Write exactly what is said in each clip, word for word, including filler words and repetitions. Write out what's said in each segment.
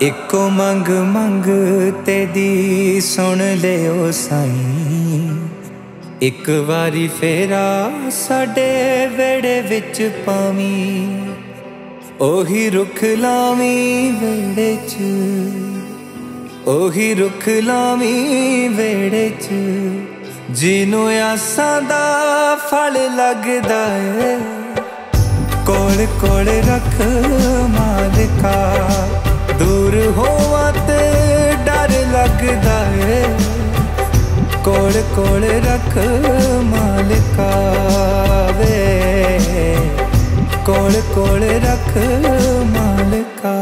Eco मंग मंग तेदी सुन ले ओ साईं, एक वारी फेरा साडे वेड़े विच पावी, ओही रुख लावी वेड़े च, ओही रुख लावी वेड़े च, जिनू आसां दा फल लगदा है, कोल कोल रख मालिका, दूर होवा ते डर लगदा है, कोल कोल रख मालिका वे, कोल कोल रख मालिका।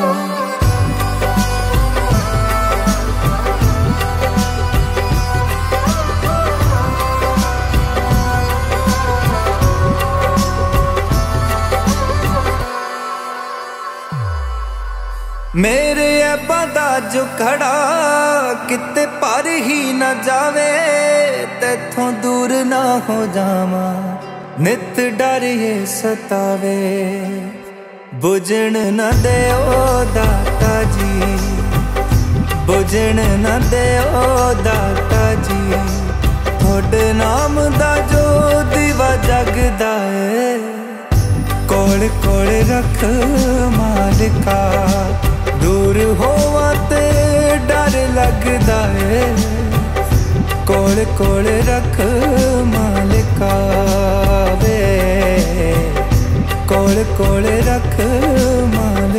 मेरे अब्बा जो खड़ा किते पर ही न जावे, तेथों दूर ना हो जावा, नित डर ये सतावे, बुझण न दे ओ दाता जी, बुझण न दे ओ दाता जी, थोड़े नाम दा जो दीवा जगदा है, कोल कोल रख मालिका, दूर होवा ते डर लगदा है, कोल कोल रख मालिका वे, कोल कोल रख मालिका।